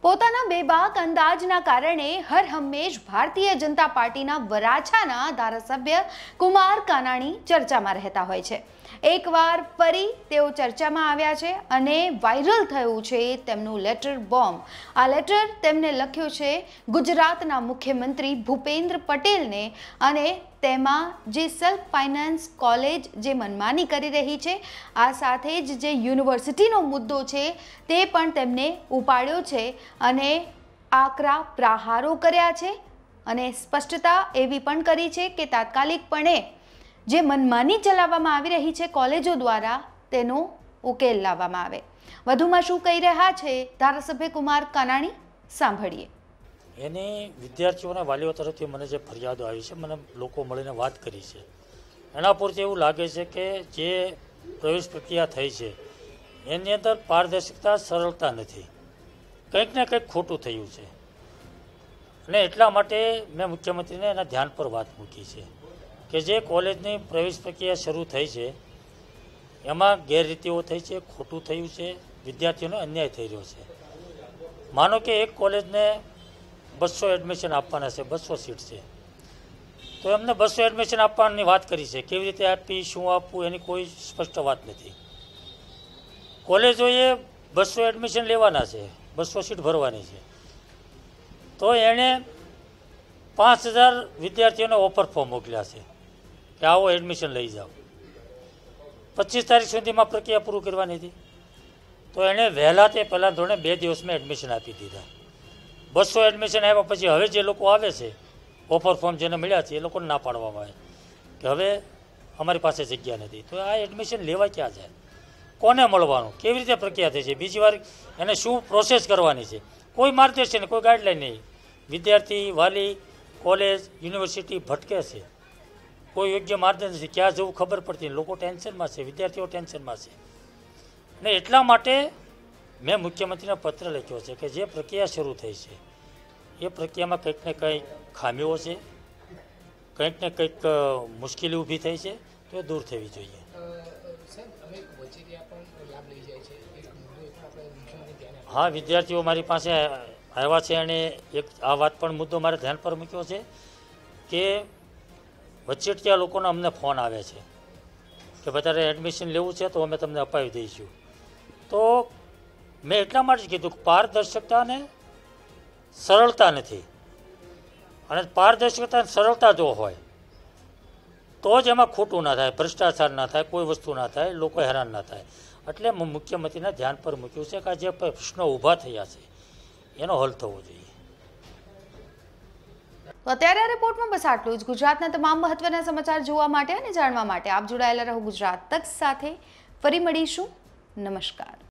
પોતાના બેબાક અંદાજના કારણે હર હંમેશ ભારતીય જનતા પાર્ટીના વરાછાના ધારાસભ્ય કુમાર કાનાણી ચર્ચામાં રહેતા હોય છે। એકવાર ફરી તેઓ ચર્ચામાં આવ્યા છે અને વાયરલ થયું છે તેમનું લેટર બોમ્બ। આ લેટર તેમને લખ્યું છે ગુજરાતના મુખ્યમંત્રી ભૂપેન્દ્ર પટેલને અને તેમાં જે સેલ્ફ ફાઇનાન્સ કોલેજ જે મનમાની કરી રહી છે આ સાથે જ જે યુનિવર્સિટીનો મુદ્દો છે તે પણ તેમને ઉપાડ્યો છે અને આકરા પ્રહારો કર્યા છે અને સ્પષ્ટતા એવી પણ કરી છે કે તાત્કાલિકપણે જે મનમાની ચલાવવામાં આવી રહી છે કોલેજો દ્વારા તેનો ઉકેલ લાવવામાં આવે। વધુમાં શું કહી રહ્યા છે ધારાસભ્ય કુમાર કાનાણી, સાંભળીએ। એની વિદ્યાર્થીઓના વાલીઓ તરફથી મને જે ફરિયાદો આવી છે, મને લોકો મળીને વાત કરી છે, એના પરથી એવું લાગે છે કે જે પ્રવેશ પ્રક્રિયા થઈ છે એની અંદર પારદર્શકતા, સરળતા નથી, કંઈક ને કંઈક ખોટું થયું છે અને એટલા માટે મેં મુખ્યમંત્રીને એના ધ્યાન પર વાત મૂકી છે કે જે કોલેજની પ્રવેશ પ્રક્રિયા શરૂ થઈ છે એમાં ગેરરીતિઓ થઈ છે, ખોટું થયું છે, વિદ્યાર્થીઓને અન્યાય થઈ રહ્યો છે। માનો કે એક કોલેજને 200 એડમિશન આપવાના છે, 200 સીટ છે, તો એમને 200 એડમિશન આપવાની વાત કરી છે, કેવી રીતે આપી, શું આપવું, એની કોઈ સ્પષ્ટ વાત નથી। કોલેજોએ 200 એડમિશન લેવાના છે, 200 સીટ ભરવાની છે, તો એણે 5000 વિદ્યાર્થીઓને ઓફર ફોર્મ મોકલ્યા છે કે આવો એડમિશન લઈ જાઓ। 25 તારીખ સુધીમાં પ્રક્રિયા પૂરું કરવાની હતી, તો એણે વહેલા તે પહેલાં ધોરણે 2 દિવસમાં એડમિશન આપી દીધા। 200 એડમિશન આવ્યા પછી હવે જે લોકો આવે છે ઓફર ફોર્મ જેને મળ્યા છે એ લોકોને ના પાડવામાં આવે કે હવે અમારી પાસે જગ્યા નથી, તો આ એડમિશન લેવા ક્યાં જાય, કોને મળવાનું, કેવી રીતે પ્રક્રિયા થઈ છે, બીજી વાર એને શું પ્રોસેસ કરવાની છે, કોઈ માર્ગદર્શન, કોઈ ગાઈડલાઈન નહીં। વિદ્યાર્થી, વાલી, કોલેજ, યુનિવર્સિટી ભટકે છે, કોઈ યોગ્ય માર્ગદર્શન નથી, ક્યાં જવું ખબર પડતી, લોકો ટેન્શનમાં છે, વિદ્યાર્થીઓ ટેન્શનમાં છે અને એટલા માટે મેં મુખ્યમંત્રીને પત્ર લખ્યો છે કે જે પ્રક્રિયા શરૂ થઈ છે એ પ્રક્રિયામાં કંઈક ને કંઈક ખામીઓ છે, કંઈક ને કંઈક મુશ્કેલી ઊભી થઈ છે, તો એ દૂર થવી જોઈએ। હા, વિદ્યાર્થીઓ મારી પાસે આવ્યા છે અને એક આ વાત પણ મુદ્દો મારે ધ્યાન પર મૂક્યો છે કે વચેટિયા લોકોના અમને ફોન આવે છે કે બધાને એડમિશન લેવું છે તો અમે તમને અપાવી દઈશું। તો મેં એટલા માટે જ કીધું કે પારદર્શકતા અને સરળતા નથી, અને પારદર્શકતા અને સરળતા જો હોય તો જ એમાં ખોટું ના થાય, ભ્રષ્ટાચાર ના થાય, કોઈ વસ્તુ ના થાય, લોકો હેરાન ના થાય। એટલે હું મુખ્યમંત્રીના ધ્યાન પર મૂક્યું છે કે આ જે પ્રશ્નો ઊભા થયા છે એનો હલ થવો જોઈએ। તો અત્યારે આ રિપોર્ટમાં બસ આટલું જ। ગુજરાતના તમામ મહત્વના સમાચાર જોવા માટે અને જાણવા માટે આપ જોડાયેલા રહો ગુજરાત તક સાથે। ફરી મળીશું। નમસ્કાર।